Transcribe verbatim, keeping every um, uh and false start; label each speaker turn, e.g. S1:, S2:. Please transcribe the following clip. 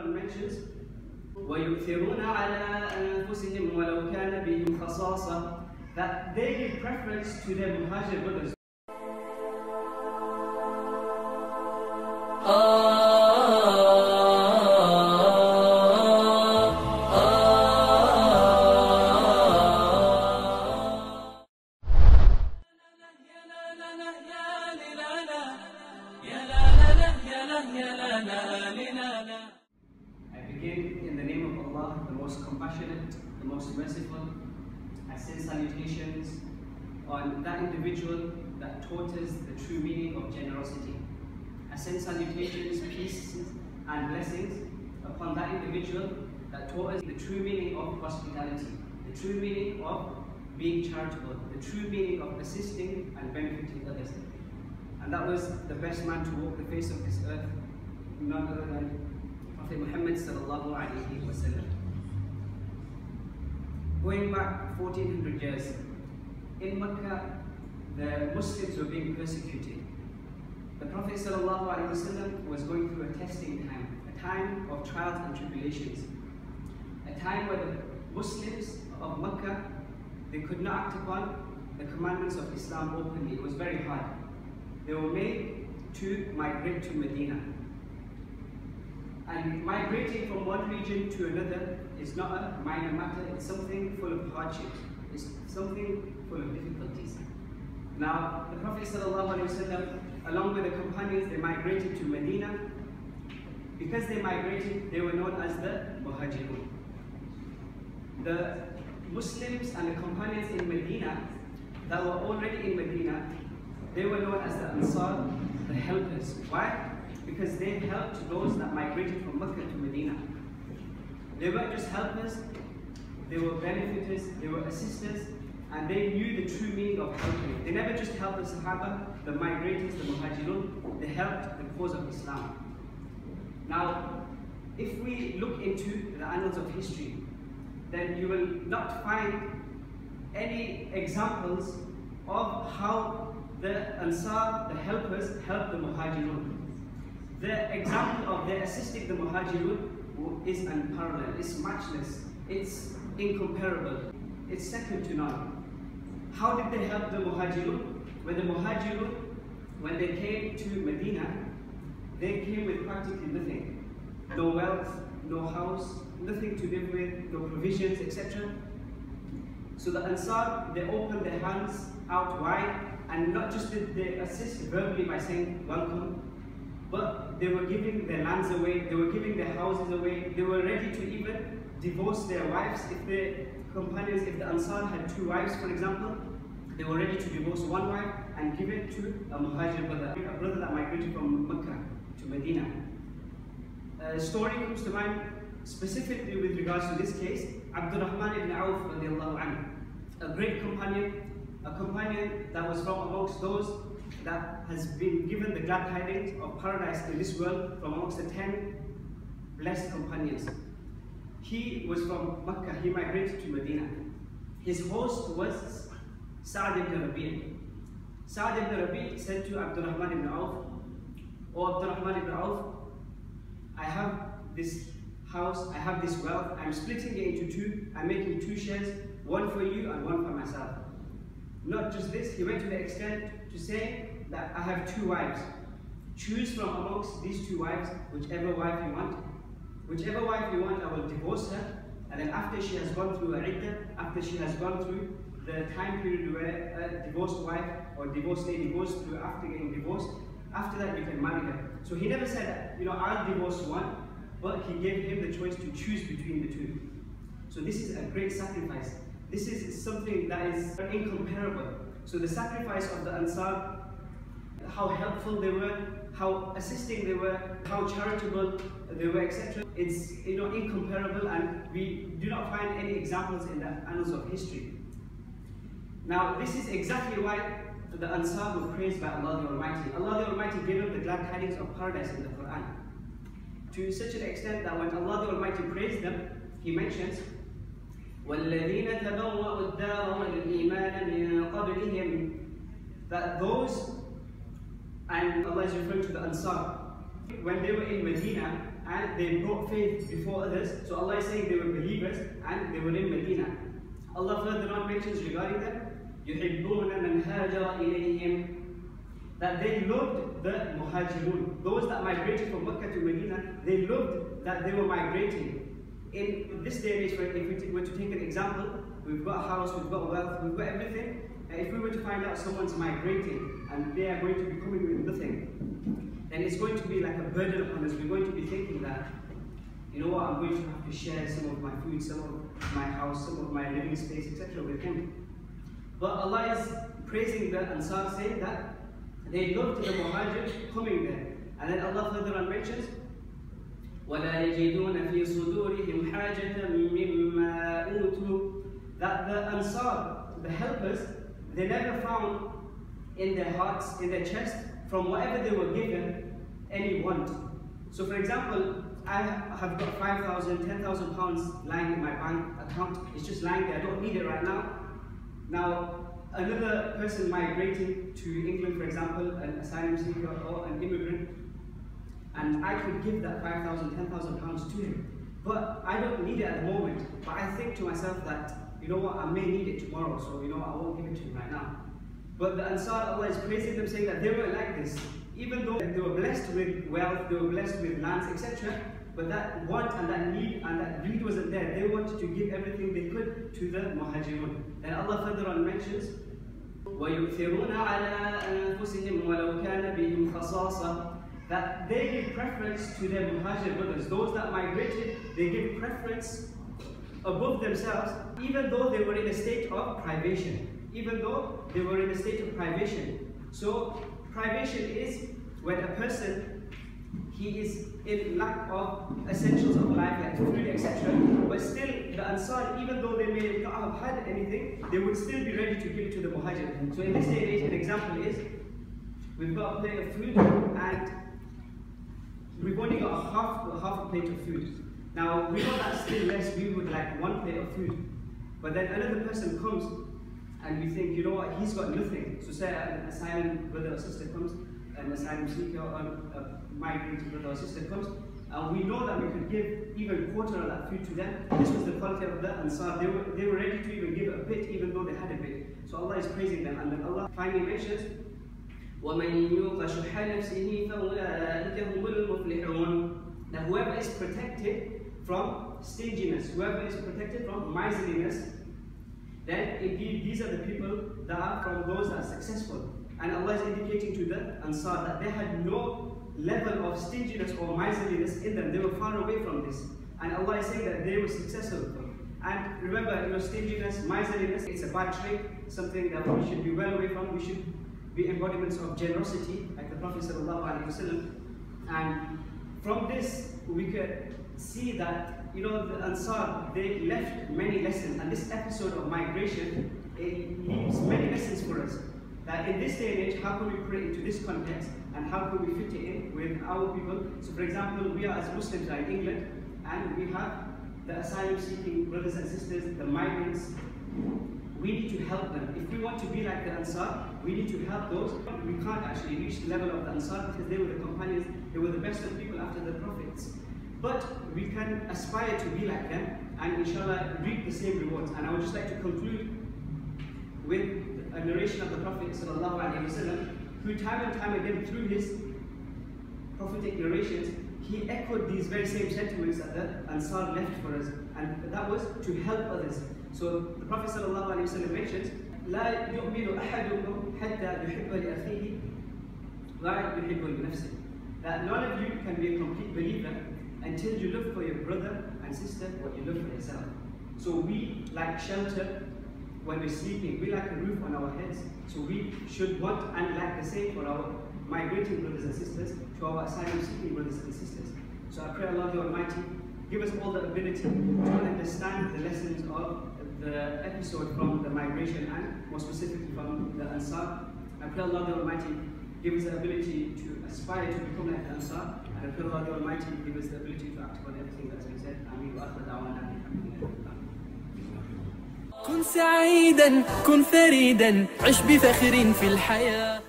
S1: Quran mentions, وَيُؤْثِرُونَ عَلَىٰ أَنفُسِهِمْ وَلَوْ كَانَ بِهِمْ خَصَاصَةٌ, that they give preference to their Muhajir brothers. I begin in the name of Allah, the most compassionate, the most merciful. I send salutations on that individual that taught us the true meaning of generosity. I send salutations, peace and blessings upon that individual that taught us the true meaning of hospitality, the true meaning of being charitable, the true meaning of assisting and benefiting others. And that was the best man to walk the face of this earth, none other than Prophet Muhammad sallallahu alaihi wasallam. Going back fourteen hundred years, in Mecca, the Muslims were being persecuted. The Prophet sallallahu alaihi wasallam was going through a testing time, a time of trials and tribulations, a time where the Muslims of Mecca, they could not act upon the commandments of Islam openly. It was very hard. They were made to migrate to Medina. And migrating from one region to another is not a minor matter, it's something full of hardships, it's something full of difficulties. Now, the Prophet ﷺ, along with the companions, they migrated to Medina. Because they migrated, they were known as the Muhajirun. The Muslims and the companions in Medina that were already in Medina, they were known as the Ansar, the helpers. Why? Because they helped those that migrated from Mecca to Medina. They weren't just helpers, they were benefiters, they were assisters, and they knew the true meaning of helping. They never just helped the Sahaba, the migrators, the Muhajirun, they helped the cause of Islam. Now, if we look into the annals of history, then you will not find any examples of how the Ansar, the helpers, helped the Muhajirun. The example of their assisting the Muhajirun is unparalleled, it's matchless, it's incomparable, it's second to none. How did they help the Muhajirun? When the Muhajirun, when they came to Medina, they came with practically nothing. No wealth, no house, nothing to live with, no provisions, et cetera. So the Ansar, they opened their hands out wide, and not just did they assist verbally by saying welcome, but they were giving their lands away, they were giving their houses away, they were ready to even divorce their wives. If the companions, if the Ansar had two wives, for example, they were ready to divorce one wife and give it to a Muhajir brother, a brother that migrated from Mecca to Medina. A story comes to mind specifically with regards to this case. Abdurrahman ibn Auf radiallahu anhu, a great companion, a companion that was from amongst those that has been given the glad tidings of paradise in this world from amongst the ten blessed companions. He was from Mecca, he migrated to Medina. His host was Sa'd ibn Rabi'. Sa'd ibn Rabi' said to Abdurrahman ibn Auf, "O Abdurrahman ibn Auf, I have this house, I have this wealth, I'm splitting it into two, I'm making two shares, one for you and one for myself." Not just this, he went to the extent to say that I have two wives. Choose from amongst these two wives whichever wife you want. Whichever wife you want, I will divorce her, and then after she has gone through a iddah, after she has gone through the time period where a divorced wife or divorced lady goes through after getting divorced, after that you can marry her. So he never said, you know, I'll divorce one, but he gave him the choice to choose between the two. So this is a great sacrifice. This is something that is incomparable. So the sacrifice of the Ansar, how helpful they were, how assisting they were, how charitable they were, et cetera. It's, you know, incomparable, and we do not find any examples in the annals of history. Now, this is exactly why the Ansar were praised by Allah the Almighty. Allah the Almighty gave them the glad tidings of paradise in the Quran, to such an extent that when Allah the Almighty praised them, He mentions, وَالَّذِينَ تَبَوَّأُوا الدَّارَ وَالْإِيمَانَ مِنْ قَبْلِهِمْ, that those, and Allah is referring to the Ansar, when they were in Medina and they brought faith before others. So Allah is saying they were believers and they were in Medina. Allah further on mentions regarding them, يُحِبُّونَ مَنْ هَاجَرَ إِلَيْهِمْ, that they loved the Muhajirun, those that migrated from Mecca to Medina. They loved that they were migrating. In this day and age, if we were to take an example, we've got a house, we've got wealth, we've got everything. If we were to find out someone's migrating and they are going to be coming with nothing, then it's going to be like a burden upon us. We're going to be thinking that, you know what, I'm going to have to share some of my food, some of my house, some of my living space, et cetera with him. But Allah is praising the Ansar, saying that they loved the Muhajir coming there. And then Allah further on mentions, وَلَا يَجِدُونَ فِي صُدُورِهِمْ حَاجَةً مِّمَّا أُوتُوا, that the Ansar, the helpers, they never found in their hearts, in their chest, from whatever they were given, any want. So for example, I have got five thousand, ten thousand pounds lying in my bank account. It's just lying there, I don't need it right now. Now, another person migrating to England, for example, an asylum seeker or an immigrant, and I could give that five thousand, ten thousand pounds to him. But I don't need it at the moment. But I think to myself that, you know what, I may need it tomorrow, so you know I won't give it to him right now. But the Ansar, Allah is praising them, saying that they were like this. Even though they were blessed with wealth, they were blessed with lands, et cetera, but that want and that need and that greed wasn't there. They wanted to give everything they could to the Muhajirun. And Allah further on mentions, وَيُؤْثِرُونَ عَلَىٰ أَنفُسِهِمْ وَلَوْ كَانَ بِهِمْ خَصَاصَةٌ, that they give preference to their Muhajir brothers. Those that migrated, they give preference above themselves, even though they were in a state of privation. Even though they were in a state of privation. So, privation is when a person, he is in lack of essentials of life like food, et cetera. But still, the Ansar, even though they may not have had anything, they would still be ready to give it to the Muhajir. So in this day and age, an example is, we've got a plate of food and we've only got a half, a half a plate of food. Now, we know that's still less, we would like one plate of food. But then another person comes and we think, you know what, he's got nothing. So say an asylum brother or sister comes, an asylum seeker or a migrant brother or sister comes, and we know that we could give even a quarter of that food to them. This was the quality of the Ansar. They were, they were ready to even give a bit, even though they had a bit. So Allah is praising them, and then Allah finally mentions, وَمَنْ يُوقَ شُحَّ نَفْسِهِ فَأُولَٰئِكَ هُمُ الْمُفْلِحُونَ. That whoever is protected from stinginess, whoever is protected from miserliness, then indeed these are the people that are from those that are successful. And Allah is indicating to the Ansar that they had no level of stinginess or miserliness in them. They were far away from this. And Allah is saying that they were successful. And remember, you know, stinginess, miserliness, it's a bad trait, something that we should be well away from. We should be embodiments of generosity, like the Prophet ﷺ. And from this, we could see that, you know, the Ansar, they left many lessons, and this episode of migration, it leaves many lessons for us. That in this day and age, how can we put it into this context, and how can we fit it in with our people? So for example, we are as Muslims are in England, and we have the asylum-seeking brothers and sisters, the migrants. We need to help them. If we want to be like the Ansar, we need to help those. We can't actually reach the level of the Ansar because they were the companions, they were the best of people after the Prophets. But we can aspire to be like them and inshallah reap the same rewards. And I would just like to conclude with a narration of the Prophet ﷺ, who time and time again through his prophetic narrations, he echoed these very same sentiments that the Ansar left for us, and that was to help others. So the Prophet ﷺ mentions, لا يؤمن أحدكم حتى يحب لأخيه ولا يحب لنفسه. That none of you can be a complete believer until you look for your brother and sister what you look for yourself. So we like shelter when we're sleeping, we like a roof on our heads. So we should want and like the same for our migrating brothers and sisters, to our asylum seeking brothers and sisters. So I pray Allah the Almighty give us all the ability to understand the lessons of the episode from the migration and more specifically from the Ansar. I pray Allah the Almighty give us the ability to aspire to become like the Ansar, and I pray Allah the Almighty give us the ability to act upon everything that's been said. Ameen wa akhir da'wana alhamdulillah.
S2: كن سعيدا كن فريدا عش بفخر في الحياة.